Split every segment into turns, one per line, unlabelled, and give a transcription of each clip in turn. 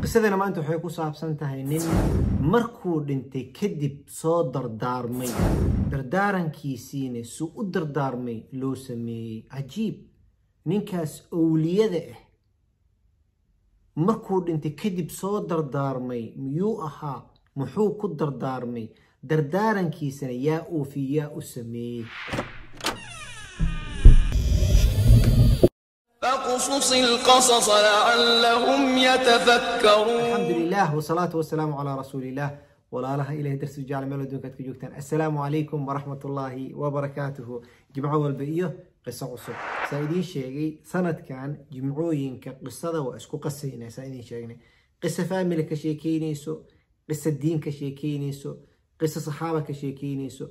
qisadana maanta waxay ku saabsan tahay nin markuu dhintay kadib soo dardaarmay dardaarankiisiina suu u dardaarmay loo sameeyey cajiib. ninkaas awliyada ah markuu dhintay kadib soo dardaarmay miyuu ahaa, muxuu ku dardaarmay, dardaarankiisana yaa oofiye, yaa u sameeyey.
فاقصص القصص لعلهم يتفكرون.
الحمد لله والصلاة والسلام على رسول الله ولا لها إله درس الجعل ملودون كتكجوكتان. السلام عليكم ورحمة الله وبركاته. جمعة والبقية قصة عصر سايدين شيء سنة كان جمعوين كقصة واسكو قصينا سايدين شيء قصة فاميلي كشيكينيسو، قصة دين كشيكينيسو، قصة صحابة كشيكينيسو،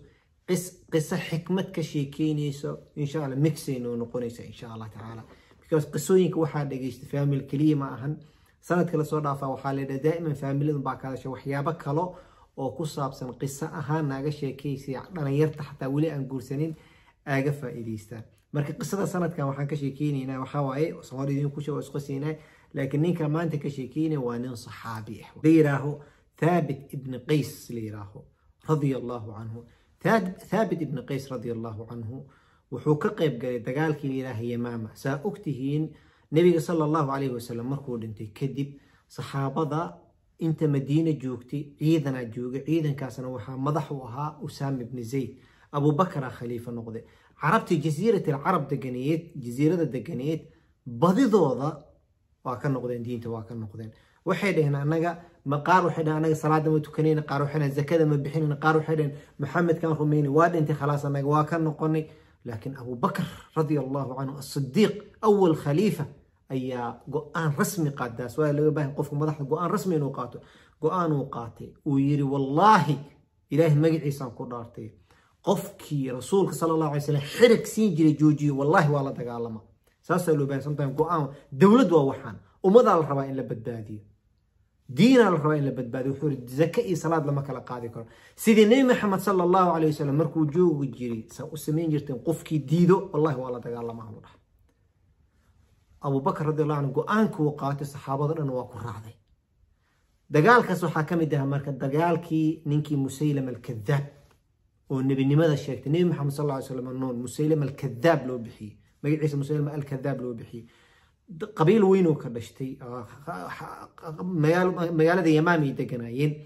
قصة حكمة كشيكينيسو. إن شاء الله ميكسين ونقونيسا إن شاء الله تعالى. قصوينك waxaa dhageystay family kaliya ma ahan, sanadka la soo dhaafaa waxaa leedahay daa'iman familyadan baa ka hadashay waxyaabo kale oo ku saabsan qiso ahaan naga sheekeysay dhalinyarta xataa weli aan guursanin aaga faa'iideystaan. marka qisada sanadkan waxaan ka sheekeynaynaa waxaa waaye Soomaalidu ku soo isqosinay, laakiin ninka maanta ka sheekeynay waa nin saxaabi ah la yiraahdo Thabit ibn Qays la yiraahdo radiyallahu anhu. Thabit ibn Qays radiyallahu anhu wuxuu ka qayb galay dagaalkii Ilaahay Yamaama. saa ogtihiin nabiga sallallahu alayhi wasallam markuu dhintay kadib saxaabada inta Madiina joogtay ciidana joogay, ciidankaasna waxaa madax u ahaa Usaama ibn Zayd. Abu Bakr khalifa noqday. carabtii jasiiratul Arab jasiirada deganeed badidooda waa ka noqdeen diinta, waa ka noqdeen. waxay dhaheen anaga qaar waxay dhaheen anaga salaada ma tukanayna, qaar waxay dhaheen zakada ma bixinayna, qaar waxay dhaheen Muhammad kan rumeeyay waa dhintay khalaas anaga waa ka noqonay. لكن أبو بكر رضي الله عنه الصديق أول خليفة أي قرآن رسمي قاد سواء لو باين قف مدح قرآن رسمي نقاته قرآن وقاته ويري والله إله مجد عيسى قدرته قفكي رسولك صلى الله عليه وسلم حرك سينجري جوجي والله والله تقالما ساسا لو باين سمتين قرآن دولد ووحان ومضى الربائن لبدادي دين الربائن لبدادي وحور زكاء صلاة لما كلا قاضي كرا سيدي النبي محمد صلى الله عليه وسلم مركو جو جيري سمين جرتين قفكي ديدو والله والله تقال ما هو أبو بكر رضي الله عنه قانك وقات الصحابة أنه واكو راضي دقالك سو حاكم ده مركز دقالكي نينكي مسيلم الكذاب والنبي لماذا شيكت النبي محمد صلى الله عليه وسلم النون مسيلم الكذاب لو بحي ما عيسى مسيلم الكذاب لو بحي قبيل وينو كبشتي مقالة يمامي دقنايين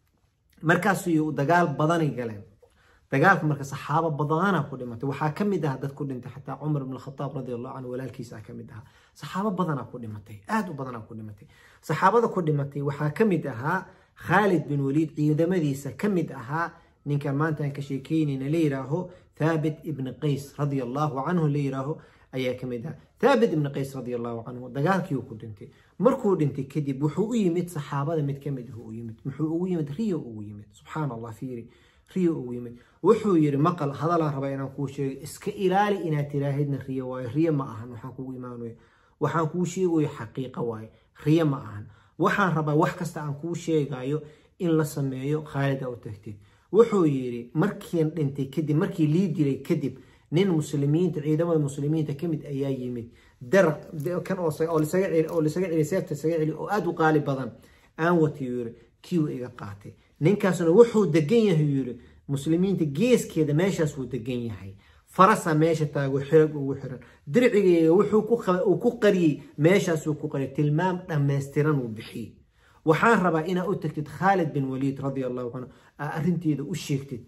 مركزو دقال بداني قلين دقالك مركز صحابة بدانا كلمته وحاكم ده دad كلمته حتى عمر بن الخطاب رضي الله عنه walaalkiisa كمدها صحابة بدانا كلمته aad بدانا كلمته صحابة كلمته وحاكم ده خالد بن وليد ciidamadiisa kamid ahaa ninka maanta ka sheekeynina leeyahay ثابت ابن قيس رضي الله عنه leeyahay ayaa kamid ah. ثابت ابن قيس رضي الله عنه dagaalkii uu ku dhintay markuu dhintay kadib wuxuu u yimid saxaabada mid kamid ah u yimid wuxuu u yimid riyo u yimid subhanallah fiiri riyo u yimid wuxuu yiri maqal hadal raba inaan ku sheego iska ilaali inaad tiraahidna riyo waay riyo ma ahan waxaan kugu imaanayo waxaan ku sheegayo xaqiiqo waay riyo ma ahan waxaan rabaa wax kasta aan ku sheegayo in la sameeyo Khalid oo tagtay. wuxuu yiri markii dhintay kadib markii lii diray kadib nin muslimiinta ciidamada muslimiinta kamid ayaa yimid dar kan oo lisaga celi oo aad u qaali badan aan wati yiri kiiw iga qaatay. ninkaasna wuxuu degan yahay yiri muslimiinta geeskeeda meeshaas uu degan yahay, farasa meesha taago xirag ugu xiran, dircigeega wuxuu ku qariyay meeshaas uu ku qariyay tilmaam dhameystiran uu bixiyay. waxaan rabaa inaa u tagtid Khalid bin Walid radiyallahu anhu arinteeda u sheegtid.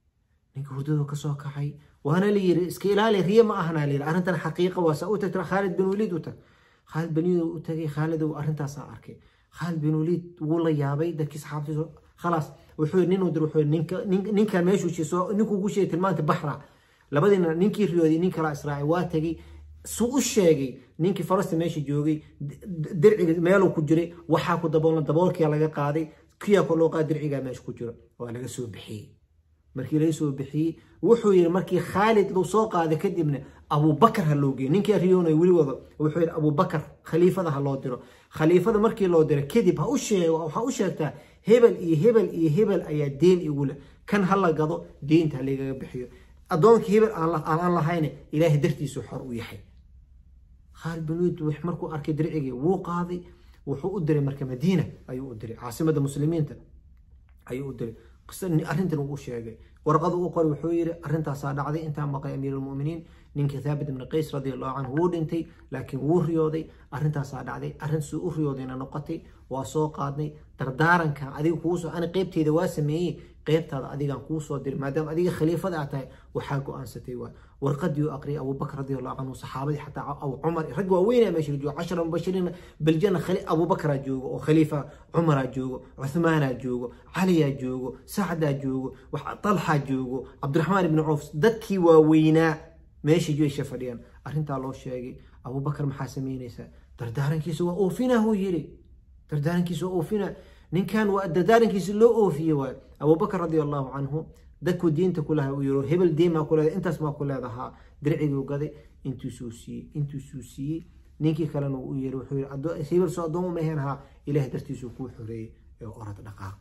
ninka hurdada ka soo kacay waana la yiri iska ilaali riyo ma ahna leeyahay arintan xaqiiqo waa soo tagtay Khalid bin Walid u tag. Khalid bin Walid u tagay Khalid oo arintaas arkay. Khalid bin Walid wuu la yaabay dadkii saxaabtiisa خلاص wuxuu ninuu dir wuxuu ninka meeshu shiiso ninku ugu sheegay tilmaanta bahra labadina ninkii riyoodii ninka la israaci waa tagay suu u sheegay ninkii farasta meesha joogay dirciga meel uu ku jiray waxa ku daboolkii laga qaaday kiya ko loo qaad dirciga meesha ku jiro waa laga soo bixiyay. markii la soo bixiyay wuxuu yiri markii Khalid loo soo qaaday kadibna Abu Bakr ha loo geeyay ninkii riyoonay wali wada wuxuu yiri Abu Bakr khaliifada ha loo diro. khaliifada markii loo diray kadib waxa u sheegtaa hebel iyo hebel ayaa deen igu leh kan hala gado deenta laga bixiyo adoonka hebel aan lahayn ilaahay dartiisu xor u yahay. Khalid bin Walid markuu arkay dirciga wuu qaaday wuxuu u diray marka Madiina ayuu u diray caasimada muslimiinta ayuu u diray qisani arrintan uu sheegay warqad uu qoray wuxuu yiri arrintaas dhacday inta maqay amiirul muuminiin ninka Thabit ibn Qays radiyallahu anhu wuu dhintay laakiin wuu riyooday arrintaas dhacday arrin soo u riyoodayna noqotay waa soo qaadnay dardaaranka adiga kuu soo ana qaybteeda waa sameeyay qaybtaada adiga kuu soo diray maadaama adiga khaliifada aad tahay waxa go'aansatay warqadii uu aqriyay Abu Bakr radiyallahu anhu saxaabadii xataa Abu Umar rag waaweyn meesha joogo 10 mubashirin bil janna Abu Bakr joogo oo khaliifa Umar joogo Uthman joogo Ali joogo Sa'd joogo waxa Talha joogo Abdurrahman ibn Auf dadkii waaweynaa meesha jooga fadhiyaan arrinta loo sheegay Abu Bakr maxaa sameynaysa dardaarankiisa waa oofinahu yiri dardaarankiisa oofina ninkan waa dardaarankiisa loo oofiyay Abu Bakr radiyallahu anhu dadku diinta kulaha uu yiro hebel deema kulaha intaas ma kulaha dircigu gaday intuu suusi ninkii kalena uu yiri wuxuu yiri hebel soo adoon ma ahayn ilaahay dartiisu ku xoreeyay ee orad dhaqaaq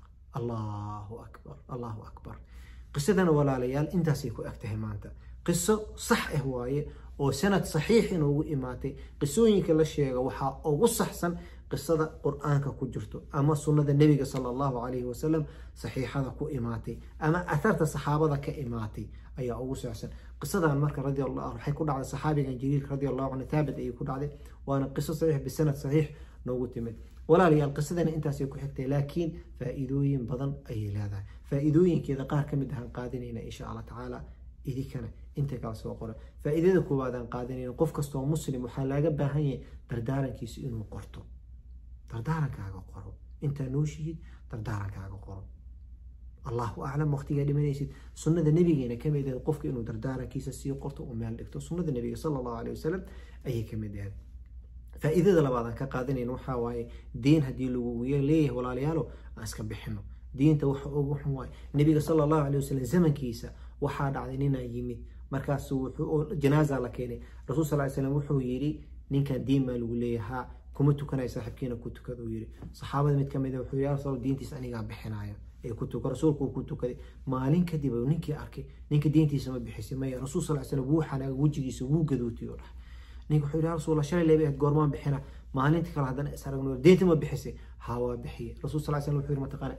Allahu akbar qisadana walaalayaal intaasay ku agtahay maanta qiso sax ah waaye oo sanad saxiix inuu imaatay qisooyinka la sheego waxa ugu saxsan qisada quraanka ku jirto ama sunnada nabiga sallallahu alayhi wasallam saxiixada ku imaatay ama atharta saxaabada ka imaatay ayaa ugu saxsan qisadan marka radiyallahu anhu waxay ku dhacday saxaabigan jaliil radiyallahu anhu Thabit ay ku dhacday waana qiso saxiix bisanad saxiix noogu timid walaalayaal qisadana intaas ay ku xigtay laakiin faa'iidooyin badan ay leedahay faa'iidooyinkeeda qaar kamid ah qaadanayna insha Allah ta'ala idikana inta kala soo qoro faa'iidada koowaad aan qaadanayna qof kasto muslim waxa laga baahan yahay dardaarankiisa inuu qorto dardaarankaaga qoro inta nooshid dardaarankaaga qoro Allahu a'lam waqtiga dhimanaysid sunnada nabigeena kamid ah qofka inuu dardaarankiisa sii qorto oo meel dhigto sunnada nabiga sallallahu alayhi wasallam ay kamid ah faa'iidada labaad aan ka qaadanayna waxa waaye diin hadii lagu leeyahay walaalayaal aan iska bixino diinta waxa ugu xun waay nabiga sallallahu alayhi wasallam zamankiisa waxa dhacday inay yimid markaas wuxuu janaaza la keenay rasuul sallallahu alayhi wasallam wuxuu yiri ninka diin ma lagu leeyahay kuma tukanay saaxiibkiina ku tukado yiri saxaabada mid kamid ah wuxuu yiri rasuul diintiisa aniga bixinaayo ee ku tukado rasuulku ku tukaday maalin kadib ninkii arkay ninka diintiisa ma bixisay ma rasuul sallallahu alayhi wasallam wuu xanaaq wajigiisa wuu gadootay ninka wuxuu yiri rasuul shalay leeyahay goormaan bixina maalinta kala hadana isaragno diinta ma bixisay hawa bixiye rasuul sallallahu alayhi wasallam wuxuu yiri ma taqaan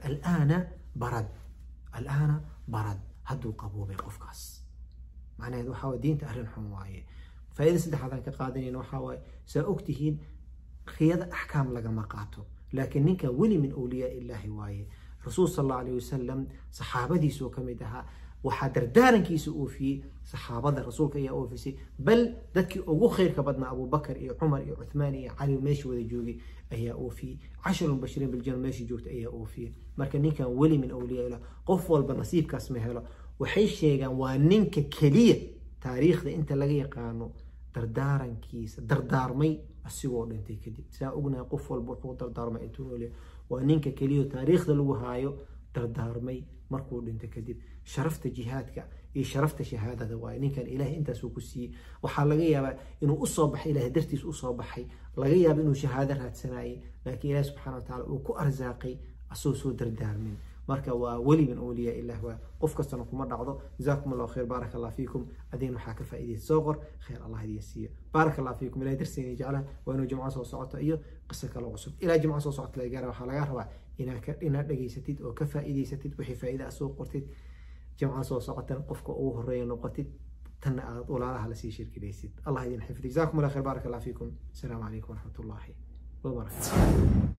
al'aana barad haduu qaboobay qofkaas macnaheedu waxa waa diinta arrin xun waaye faa'iido saddexaad aan ka qaadanayna waxa waaye saa ogtihiin khiyada ahkaam laga ma qaato laakiin ninka wali min awliyaa illaahi waaye rasuul sallallahu alayhi wasallam saxaabadiisu kamid aha waxa dardaarankiisa oofiyay saxaabada rasuulka ayaa oofisay bal dadkii ugu khayrka badnaa Abu Bakr iyo Umar iyo Uthman iyo Ali meeshii wada joogay ayaa oofiyay 10 mubashirin bil janna meeshii joogtay ayaa oofiyay marka ninkan wali min awliyaa illah qof walba nasiibkaas ma helo waxay sheegaan waa ninka kaliya taariikhda inta laga yaqaano dardaarankiisa dardaarmay asigoo dhintay kadib saa ognahay qof walba wuxuu dardaarmay intuu noolyahay waa ninka kaliya taariikhda lagu haayo dardaarmay markuu dhintay kadib sharafta jihaadka iyo sharafta shahaadada waa ninkan ilaahay intaas uu ku siiyay waxa laga yaabaa inuu u soo baxay ilaahay dartiis u soo baxay laga yaabo inuu shahaado raadsanayay laakiin ilaahay subhanahu wa ta'ala uu ku arsaaqay asoo soo dardaarmin marka waa wali min awliyaa illah waa qof kastana kuma dhacdo jazaakumullahu khayr barakallahu fiikum adeen waxa ka faa'iideeyay soo qor khayr allah idin siiyo barakallahu fiikum ilaahay darsiina jecla waa inuu jumco soo socoto iyo qiso kale cusub ilaa jumco soo socota laga gaaro waxa laga rabaa inaad dhageysatid oo ka faa'iideysatid wixii faa'iido soo qortid jumco soo socotan qofka ugu horeeyo noqotid tan aad walaalaha la sii shirkidaysid allah idin xifdiyo jazaakumullahu khayr barakallahu fiikum assalamu alaykum wa rahmatullahi wa barakatuh